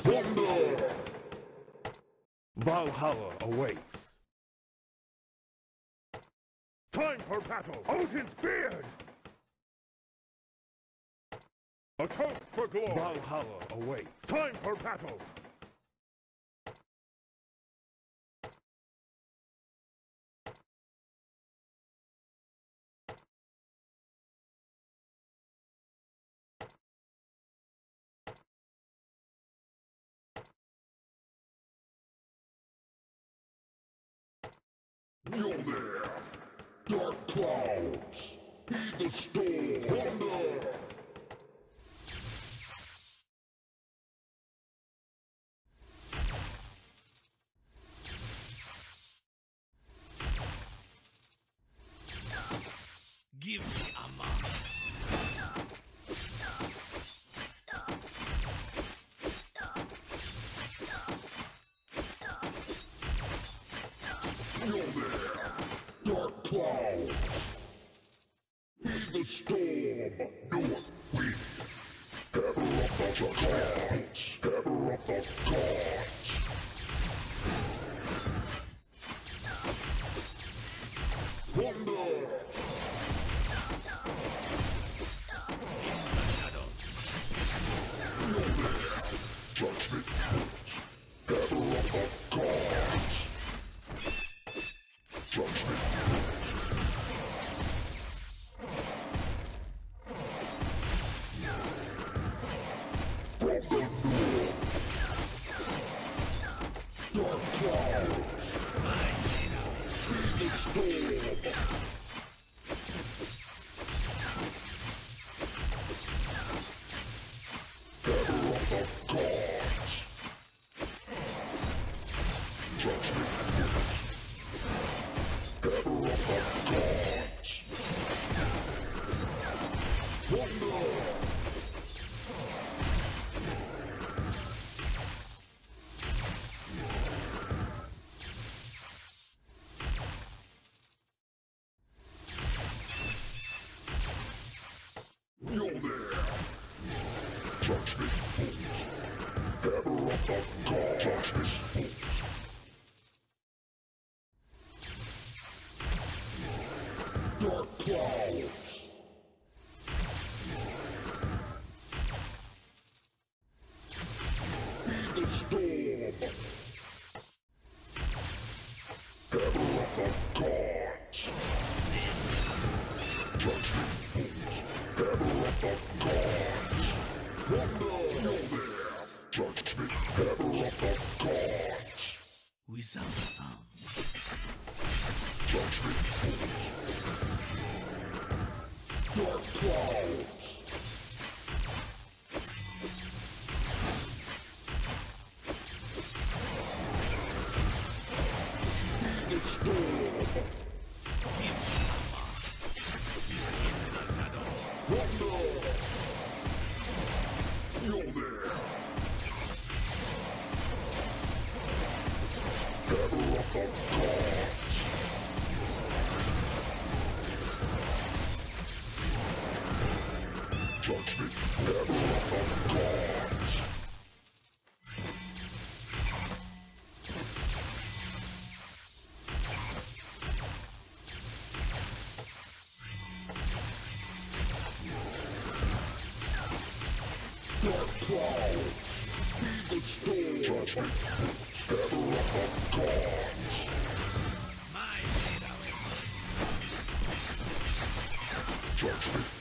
Thunder! Valhalla awaits. Time for battle! Odin's beard! A toast for glory! Valhalla awaits. Time for battle! Mjolnir! Dark clouds! Heed the storm! Thunder! Give me ammo. Mjolnir! Dark clouds! Heed the storm! North wind! Hammer of the gods! Hammer of the gods! Thunder! Judgment! Hammer of the gods! Judgment! From the north! Dark clouds! Feed the storm! Hammer of the gods! Judgment! Hammer of the gods! Thunder! Mjolnir! Judgment bolts! Hammer of the gods! Judgment bolts! Dark clouds! Heed the storm! Hammer of the gods! Judgment bolts! Hammer of the gods! Thunder! Mjolnir! Judgment! Hammer of the gods! Without a sound. Judgment bolts! Dark clouds! Heed the storm! Thunder! Mjolnir! Hammer of the gods! Judgment! Hammer of the gods! Dark clouds! Heed the storm! Judgment! Hammer of the gods! My Judgment!